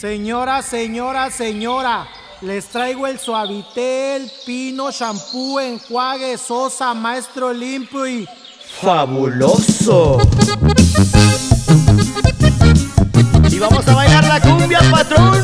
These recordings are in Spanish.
Señora, les traigo el Suavitel, Pino, shampoo, enjuague, sosa, maestro limpio y fabuloso. Y vamos a bailar la cumbia, patrón.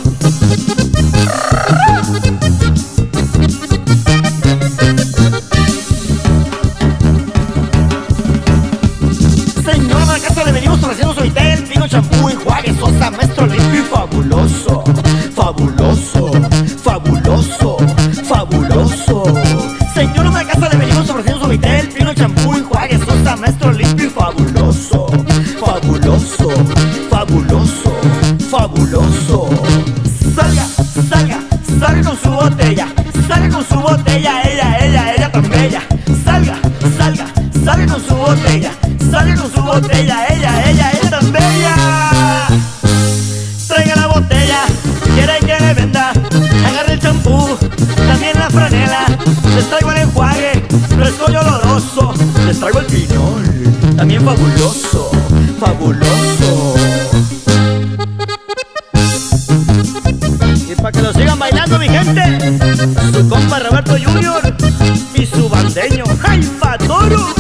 Señora de la casa, le venimos ofreciendo Suavitel, Pino, shampoo, enjuague, sosa, maestro limpio y fabuloso. Fabuloso, fabuloso, fabuloso. Señora de la casa, le venimos ofreciendo Suavitel, Pino, shampoo, enjuague, sosa, maestro limpio y fabuloso. Fabuloso, fabuloso, fabuloso. Salga, salga, salga con su botella. Salga con su botella, ella tan bella. Salga, salga, salga con su botella. Salga con su botella, ella tan bella. Traiga la botella, quiere que le venda. Agarre el champú, también la franela. Les traigo el enjuague, fresco y oloroso. Les traigo el pinol, también fabuloso, fabuloso. Y para que lo sigan bailando, mi gente, su compa Roberto Junior y su bandeño Jaifa Toro.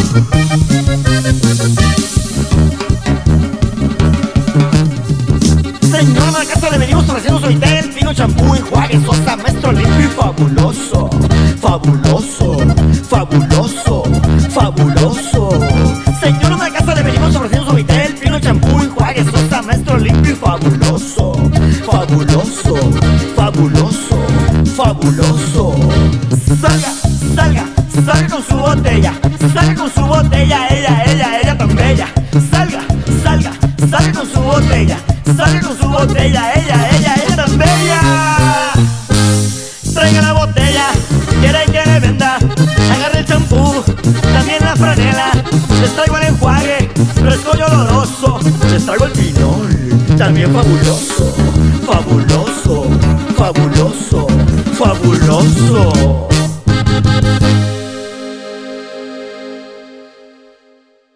Señora de la casa, le venimos ofreciendo Suavitel, Pino, shampoo, enjuague, sosa, maestro limpio y fabuloso. Fabuloso, fabuloso, fabuloso. Señora de la casa, le venimos ofreciendo Suavitel, Pino, shampoo, enjuague, sosa, maestro limpio y fabuloso. Fabuloso, fabuloso, fabuloso. Salga, salga, salga con su botella. Salga con su botella, ella tan bella. Salga, salga, salga con su botella. Salga con su botella, ella tan bella. Traiga la botella, quiere que le venda. Agarre el champú, también la franela. Les traigo el enjuague, fresco y oloroso. Les traigo el pinol, también fabuloso. Fabuloso, fabuloso, fabuloso.